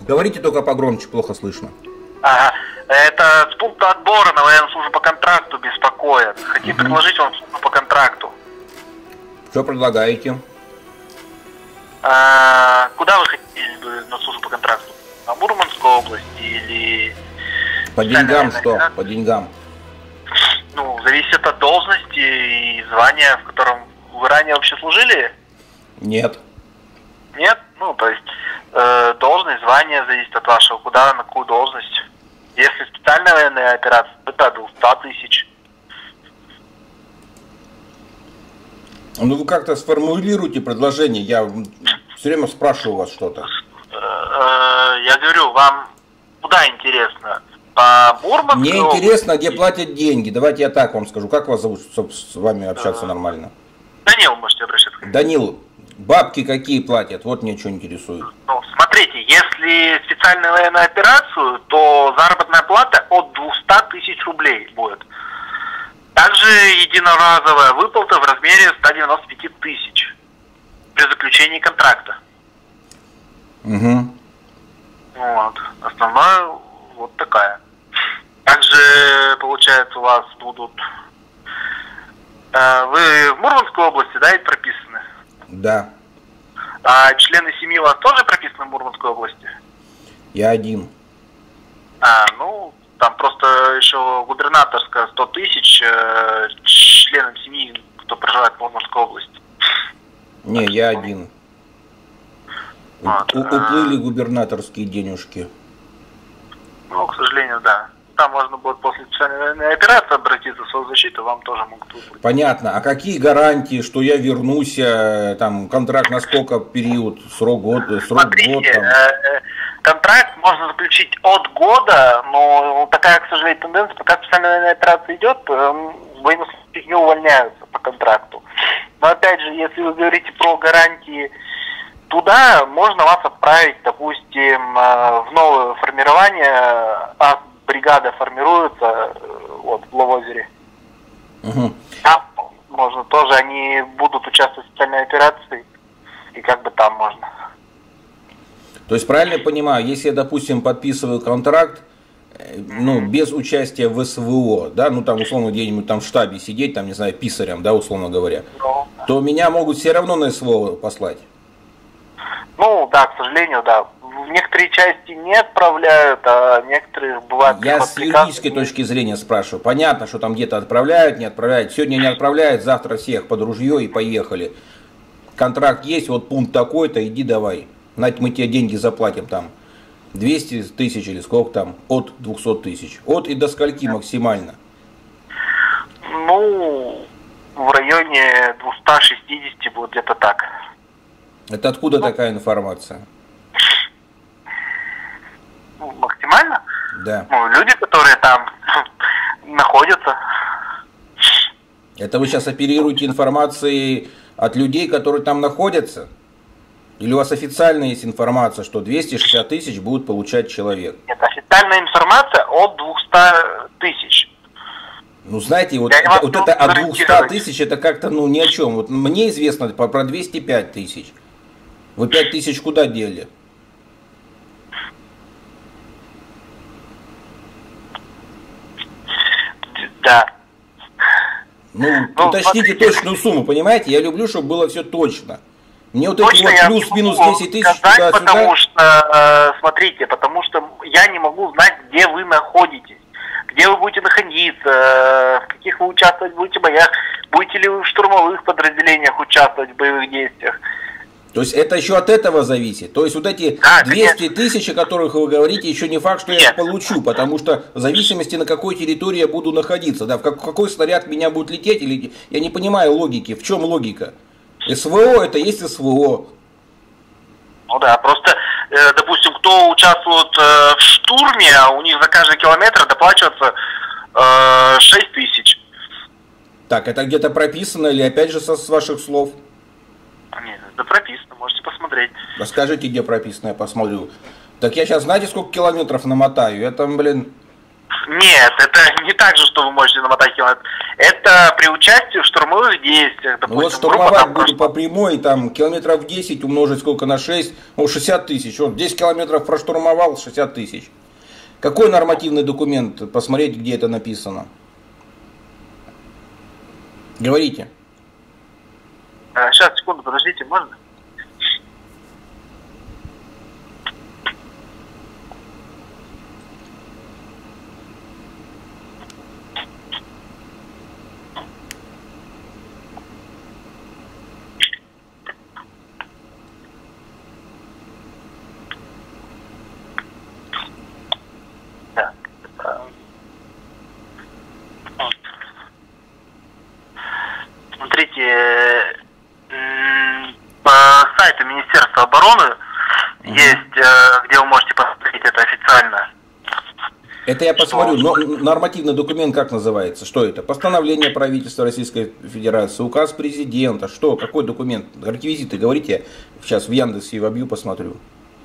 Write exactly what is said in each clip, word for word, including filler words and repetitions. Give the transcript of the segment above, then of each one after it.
Говорите только погромче, плохо слышно. Ага. Это с пункта отбора на военную службу по контракту беспокоят. Хотим угу. предложить вам службу по контракту. Что предлагаете? А, куда вы хотели бы на службу по контракту? На Мурманской области или... По деньгам что? По деньгам. Ну, зависит от должности и звания, в котором вы ранее вообще служили? Нет. Нет? Ну, то есть э, должность, звание зависит от вашего, куда, на какую должность. Если специальная военная операция, это до ста тысяч. Ну, вы как-то сформулируйте предложение, я все время спрашиваю у вас что-то. Я говорю, вам куда интересно? По Мурманской? Мне интересно, где платят деньги. Давайте я так вам скажу. Как вас зовут, чтобы с вами общаться нормально? Данил, можете обращаться. Данил, бабки какие платят? Вот меня что интересует. Ну, смотрите, если специальную военную операцию, то заработная плата от двухсот тысяч рублей будет. Также единоразовая выплата в размере ста девяноста пяти тысяч при заключении контракта. Угу. Вот. Основная вот такая. Также, получается, у вас будут... Э, вы в Мурманской области, да, ведь прописаны? Да. А члены семьи у вас тоже прописаны в Мурманской области? Я один. А, ну, там просто еще губернаторская сто тысяч э, членам семьи, кто проживает в Мурманской области. Не, я один. Вот. У, уплыли губернаторские денежки. Ну, к сожалению, да. Там можно будет после специальной военной операции обратиться в соцзащиту, вам тоже могут выплатить. Понятно. А какие гарантии, что я вернусь, там, контракт на сколько период, срок года, срок Смотрите, год? Там. Контракт можно заключить от года, но такая, к сожалению, тенденция, пока специальная военная операция идет, военнослужащие не увольняются по контракту. Но опять же, если вы говорите про гарантии, туда можно вас отправить, допустим, в новое формирование, а бригада формируется вот, в Ловозере. Угу. Там можно тоже, они будут участвовать в специальной операции, и как бы там можно. То есть, правильно я понимаю, если я, допустим, подписываю контракт, ну, без участия в СВО, да, ну, там, условно, где-нибудь там в штабе сидеть, там, не знаю, писарем, да, условно говоря, ну, то меня могут все равно на СВО послать? Ну, да, к сожалению, да. В некоторые части не отправляют, а некоторые бывают... Я с юридической точки зрения спрашиваю. Понятно, что там где-то отправляют, не отправляют. Сегодня не отправляют, завтра всех под ружье и поехали. Контракт есть, вот пункт такой-то, иди давай. Значит, мы тебе деньги заплатим там. двести тысяч или сколько там? От двухсот тысяч. От и до скольки максимально? Ну, в районе двухсот шестидесяти будет где-то так. Это откуда ну, такая информация? Максимально? Да. Ну, люди, которые там находятся. Это вы сейчас оперируете информацией от людей, которые там находятся? Или у вас официально есть информация, что двести шестьдесят тысяч будет получать человек? Нет, официальная информация от двухсот тысяч. Ну, знаете, вот, это, вот это от двухсот тысяч, это как-то, ну, ни о чем. Вот мне известно про двести пять тысяч. Вы пять тысяч куда дели? Да. Ну, ну уточните смотрите. Точную сумму, понимаете? Я люблю, чтобы было все точно. Мне вот точно эти вот плюс-минус десять тысяч туда-сюда. Потому что, э, смотрите, потому что я не могу знать, где вы находитесь. Где вы будете находиться, в каких вы участвовать будете в боях, будете ли вы в штурмовых подразделениях участвовать в боевых действиях. То есть это еще от этого зависит. То есть вот эти да, двести тысяч, о которых вы говорите, еще не факт, что Нет. я их получу, потому что в зависимости на какой территории я буду находиться, да, в какой снаряд меня будет лететь, или я не понимаю логики. В чем логика? СВО это есть СВО. Ну да, просто, э, допустим, кто участвует э, в штурме, а у них за каждый километр доплачивается э, шесть тысяч. Так, это где-то прописано или опять же со, с ваших слов? Нет, это прописано, можете посмотреть. Расскажите, где прописано, я посмотрю. Так я сейчас, знаете, сколько километров намотаю? Я там, блин, Нет, это не так же, что вы можете намотать километр. Это при участии в штурмовых действиях. Допустим, вот штурмовать буду по прямой, там километров десять умножить сколько на шесть, ну шестьдесят тысяч. Вот десять километров проштурмовал, шестьдесят тысяч. Какой нормативный документ? Посмотреть, где это написано. Говорите. Сейчас, секунду, подождите, можно? Смотрите, по сайту Министерства обороны uh-huh. есть, где вы можете посмотреть это официально. Это я посмотрю, но нормативный документ как называется? Что это? Постановление правительства Российской Федерации, указ президента, что? Какой документ? Реквизиты говорите, сейчас в Яндексе вобью, посмотрю.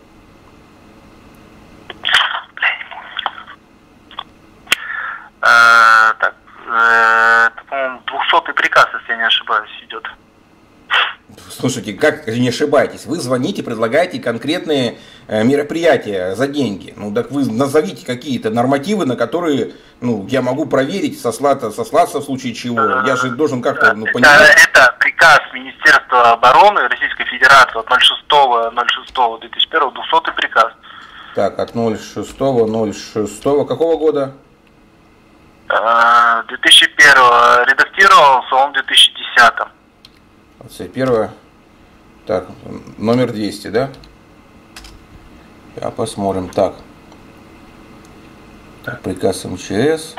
Так, это, по-моему, двухсотый приказ, если я не ошибаюсь, идет. Слушайте, как не ошибаетесь, вы звоните, предлагаете конкретные мероприятия за деньги. Ну так вы назовите какие-то нормативы, на которые, ну, я могу проверить, сослаться, сослаться в случае чего. Я же должен как-то, ну, понимать. Это, это приказ Министерства обороны Российской Федерации от ноль шестого ноль шестого две тысячи первого, двухсотый приказ. Так, от ноль шестого ноль шестого какого года? две тысячи первого, редактировался он в две тысячи десятом. двадцать первое. Так, номер двести, да? Сейчас посмотрим. Так. Так, приказ МЧС.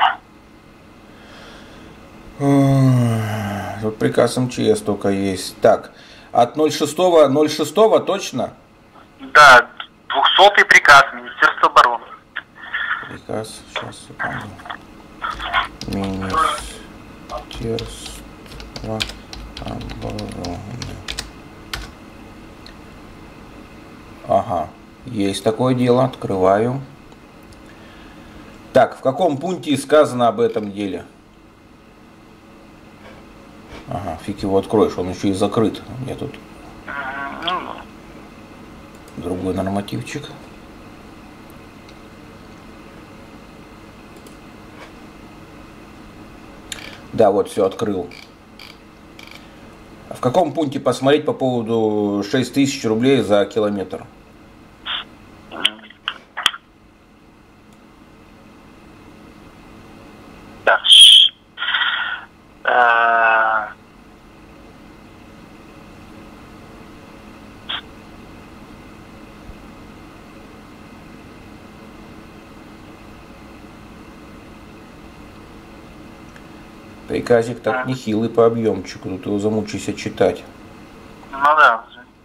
Тут приказ МЧС только есть. Так, от ноль шестого ноль шестого точно? Да, двухсотый приказ Министерства обороны. Приказ, сейчас, секунду. Министерство обороны. Ага, есть такое дело, открываю. Так, в каком пункте сказано об этом деле? Ага, фиг его откроешь, он еще и закрыт. У меня тут другой нормативчик. Да, вот все открыл. В каком пункте посмотреть по поводу шесть тысяч рублей за километр? Так. А... Приказик так нехилый по объемчику, тут его замучайся читать. Ну да.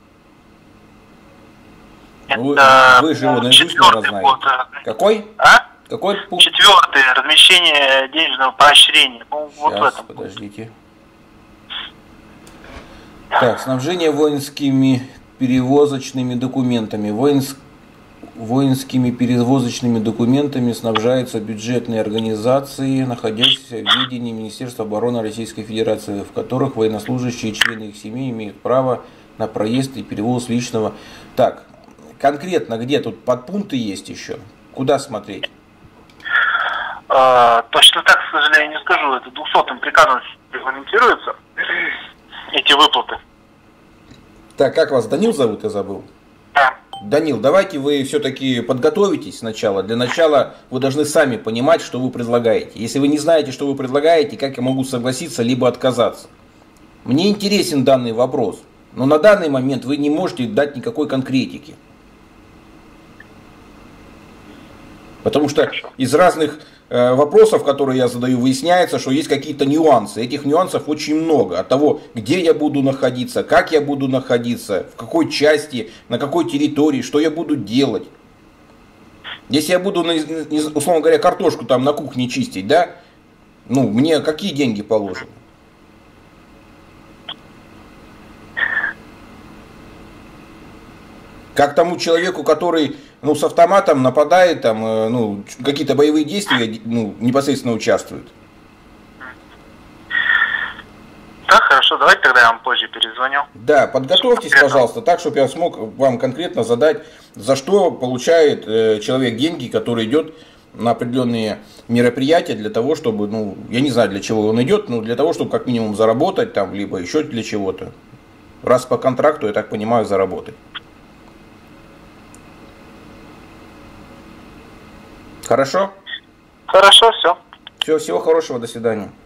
Ну, вы, вы же его наизусть, наверное, знаете. Год. Какой? А? Какой пункт? Четвертый. Размещение денежного поощрения. Ну, сейчас, вот в этом. Подождите. Так, снабжение воинскими перевозочными документами. Воинск... Воинскими перевозочными документами снабжаются бюджетные организации, находящиеся в ведении Министерства обороны Российской Федерации, в которых военнослужащие и члены их семей имеют право на проезд и перевоз личного. Так, конкретно где тут подпункты есть еще? Куда смотреть? А, точно так, к сожалению, не скажу. Это двухсотым приказом регламентируются эти выплаты. Так, как вас, Данил зовут, я забыл? Да. Данил, давайте вы все-таки подготовитесь сначала. Для начала вы должны сами понимать, что вы предлагаете. Если вы не знаете, что вы предлагаете, как я могу согласиться, либо отказаться? Мне интересен данный вопрос, но на данный момент вы не можете дать никакой конкретики. Потому что из разных э, вопросов, которые я задаю, выясняется, что есть какие-то нюансы. Этих нюансов очень много. От того, где я буду находиться, как я буду находиться, в какой части, на какой территории, что я буду делать. Если я буду, условно говоря, картошку там на кухне чистить, да, ну, мне какие деньги положены? Как тому человеку, который, ну, с автоматом нападает, там, ну, какие-то боевые действия, ну, непосредственно участвует. Да, хорошо, давайте тогда я вам позже перезвоню. Да, подготовьтесь, пожалуйста, так, чтобы я смог вам конкретно задать, за что получает э, человек деньги, который идет на определенные мероприятия для того, чтобы, ну, я не знаю, для чего он идет, но для того, чтобы как минимум заработать там, либо еще для чего-то. Раз по контракту, я так понимаю, заработать. Хорошо? Хорошо, все. Все, всего хорошего, до свидания.